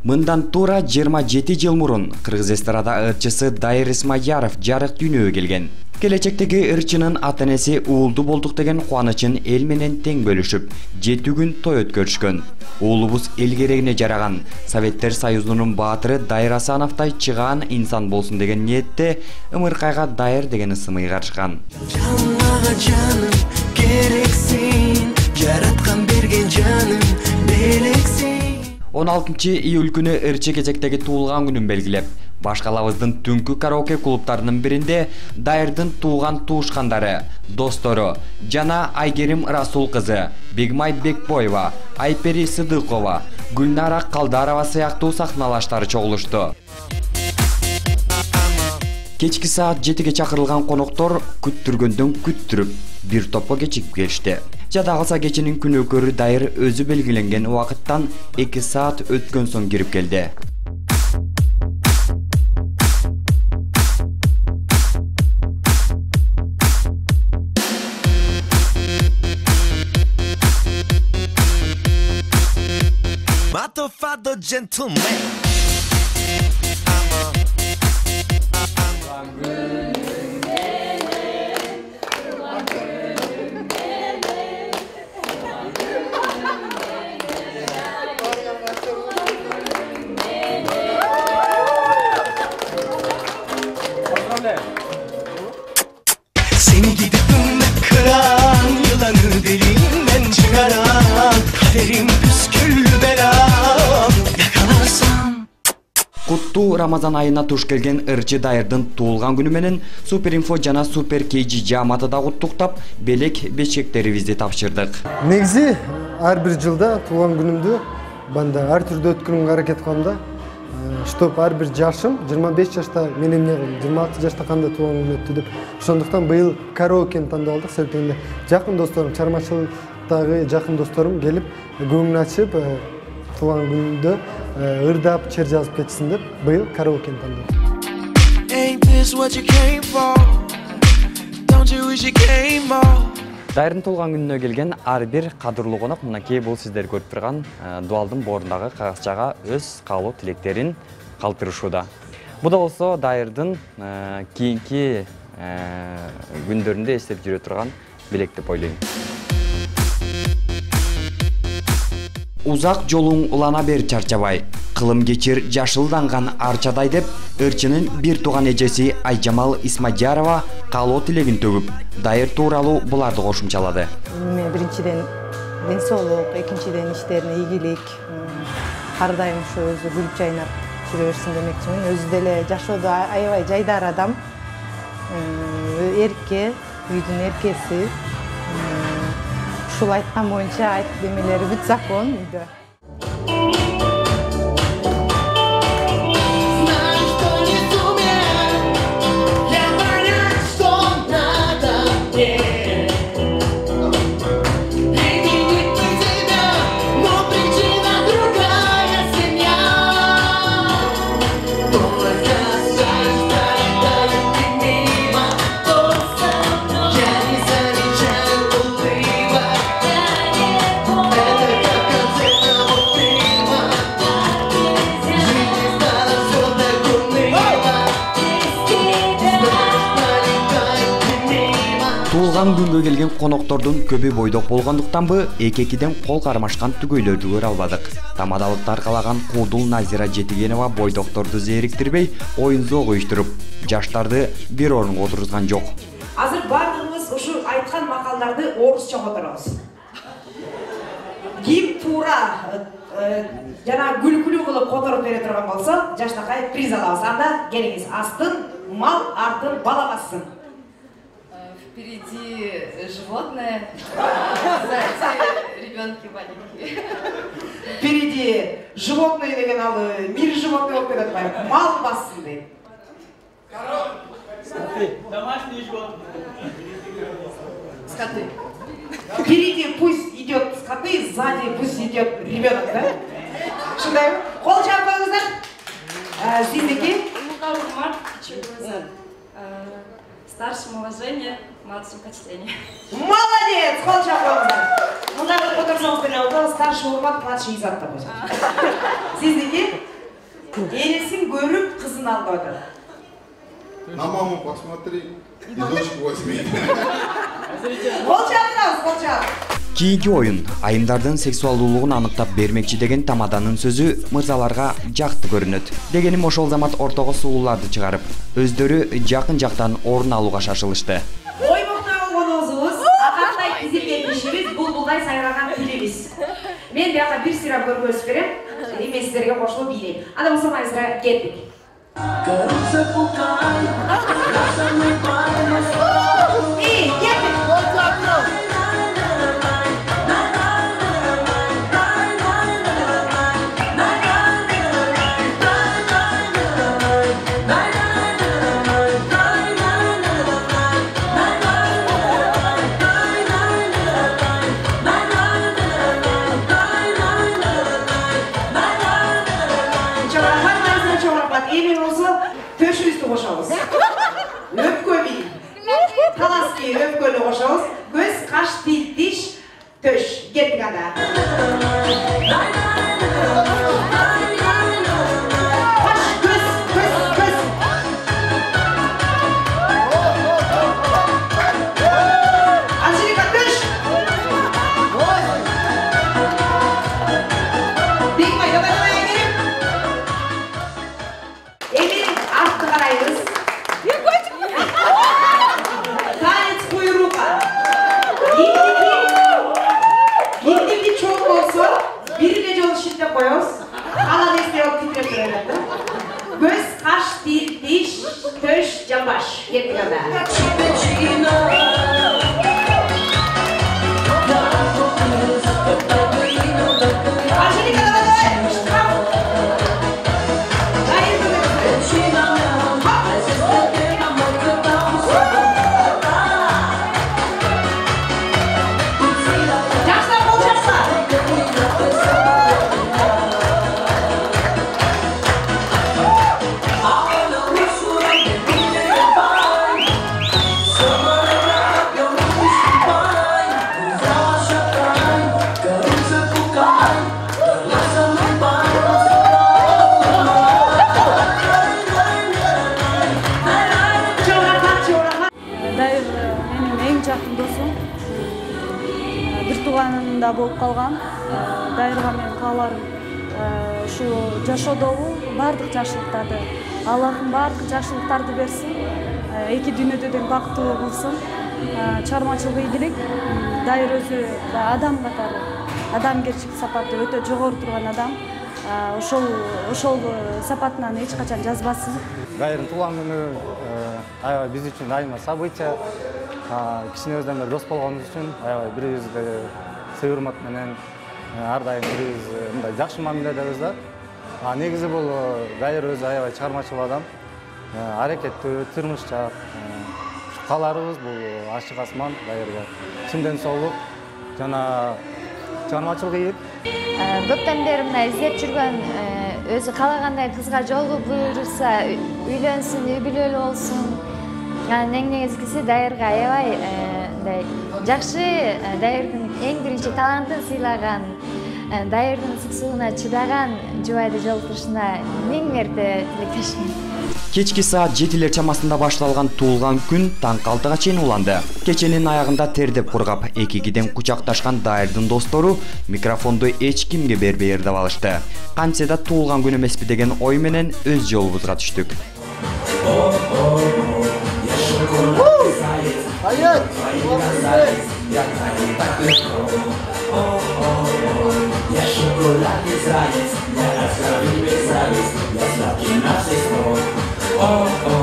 Мындан тура 27 жыл мурун Кыргыз эстрада ырчысы Дайыр Исмаяров жарык дүйнөгө келген. Келечектеги ырчынын ата-энеси уулду болдук деген кубанычын эл менен тең бөлүшүп, 7 күн той өткөрүшкөн. Уулубуз эл керегине жараган, Советтер Союзунун баатыры Дайыр Асановтай чыгаан инсан болсун деген ниетте ымыркайга Дайыр деген ысымы кайгырышкан. 16 июль күнү ырчы кезектеги туулган күнүн белгилеп, башкалабыздын түнкү караоке клубтарынын биринде Дайырдын туулган туушкандары, достору жана Айгерим Расул кызы, Бигмай Бекбоева, Айпери Сыдыкова, Гүлнара Калдарова сыяктуу сахналаштары чогулушту. Кечки саат 7-ге чакырылган коноктор күттүргөндөн күттүрүп, бир топко кечип келишти. Жада калса кечинин күнөөкөрү Дайыр өзү белгиленген убакыттан 2 саат өткөн соң кирип келди. Seni gidip kıran, yılanı deliğinden çıkaran, kaderim püsküllü belam, yakalarsam. Куттуу Рамазан айына туш келген ырчы Дайырдын туулган күнү менен Суперинфо жана Супер KG жааматы да куттуктап, белек бешектерибизди тапшырдык. Негизи ар бир жылда туулган күнүмдү банда ар түрдө өткөрүүгө аракет кылам да. Чтоб ар бир жашым 25 жашта мен эмне кылдым, 26 жашта кандай туулган күн өттү деп. Ошондуктан быйыл караокени тандап алдык. Себеби жакын досторум, чармачылыктагы жакын досторум келип, көңүн ачып, туулган күндө ырдап, чер жазып кетсин деп быйыл караокени тандадым. Дайырдын туулган күнүнө келген ар бир кадырлуу конок мынакей бул сиздер көрүп турган дуалдын борундагы кагазчага өз каалоо тилектерин калтырышууда. Бу да болсо Дайырдын кийинки күндөрүндө эстеп жүрө турган белек деп ойлойм. Узак жолуң улана бер чарчабай, кылым кечир жашылданган арчадай деп ырчынын бир тууган эжеси Айжамал Исмаярова каалоо тилегин төгүп, Дайыр тууралуу буларды кошумчалады. Биринчиден ден соолук, экинчиден иштерине ийгилик, ар дайым ушу өзү күлүп жайнап жүрө берсин демекчимин. Өзү деле жашоодо аябай жайдары адам, эрке, үйдүн эркеси. Ушул айткан боюнча айтып демелери бүт закон үйдө. Туулган күнгө келген коноктордун көбү бойдок болгондуктанбы эки-экиден кол кармашкан түгөйлөрдү көрө албадык. Тамадалыктар калаган Куудул Назира Жетигенова бойдокторду зээриктирбей, оюн-зоок уюштуруп, жаштарды бир орунга отургузган жок. Азыр баардыгыбыз ушу айткан макалдарды орусча которобуз. Ким туура жана күлкүлүү кылып которуп бере турган болсо, жаштакай приз алабыз. Анда келиңиз, астын мал, артын бала бассын. Впереди животное, сзади ребенки маленькие. Впереди животное деген ал мир животное болуп кетет атпайбы? Мал бассын дейт. Скоты. Домашние животные. Скоты. Впереди пусть идет скоты, сзади пусть идет ребенок, да? Шундайбы? Кол чаап коюңуздар. Сиздики? Старшим уважение, младшим почтение. Молодец! Кол чаап коюңуздар. Мындай кылып отурсаңыз деле болот, старший урмат, младший иззат деп. Сиздики? Энесин көрүп кызын алып отыр. На маму посмотри, и дочку возьми. Болчак. Кийинки оюн айымдардын сексуалдуулугун аныктап бермекчи деген тамаданын сөзү мырзаларга жакты көрүнөт. Дегеним ошол замат ортого сууларды чыгарып, өздөрү жакын жактан орун алууга шашылышты. Оймоктой болгонубуз, акандай тизилген ишибиз, булбулдай сайраган тилибиз. Мен бияка бир сыйра көргөзүп берем, мен сиздерге кошулуп бийлейм. Анда болсо майзра кеттик. Кошабыз. Өпкө бий. Таласки өпкөнү кошабыз. Көз, каш, тил, тиш, төш. Кеттик анда. Каш, көз. Анжелика, төш. Дегмай, давай. Танец куйрука. Киндики чоң болсо, бирге жол ишинде коебуз. Кала десте алып титиреп турат. Көз, каш, тил, тиш, төш, жамбаш. Кеттик анда. Анжелика, давай. туганында болуп калган. Дайырга мен кааларым ушу жашоодогу бардык жакшылыктарды, Аллахым бардык жакшылыктарды берсин. Эки дүйнөдө да бактылуу кылсын. Чармачылык ийгилик. Дайыр өзү адам катары, адамгерчилик сапаты өтө жогору турган адам. Ошол сапатынан эч качан жазбасын. Дайырдын туулган күнү аябай биз үчүн айырма события. Кичинебизден бери дос болгонубуз үчүн аябай бири-бирибизге сый урмат менен ар дайым бири-бирибиз мындай жакшы мамиледебиз да. Негизи бул Дайыр өзү аябай чыгармачыл адам, аракеттүү, тырмышчаак. Кааларыбыз бул ачык асман Дайырга. Чынден соолук жана чыгармачылык ийип. Көптөн бери мына издеп жүргөн өзү каалагандай кызга жолу буйруса, үйлөнсүн, үй бүлөлүү болсун. Эң негизгиси Дайырга аябай жакшы, Дайырдын эң биринчи талантын сыйлаган, Дайырдын суксууна чыдаган жубайды жолуктурушуна миң мерте тилектешмин. Кечки саат 7 чамасында башталган туулган күн таң 6-га чейин уланды. Кеченин аягында тердеп кургап, эки-экиден кучакташкан Дайырдын достору микрофонду эч кимге бербей ырдап алышты. Кантсе да туулган күн эмеспи деген ой менен өз жолубузга түштүк. Oh, oh.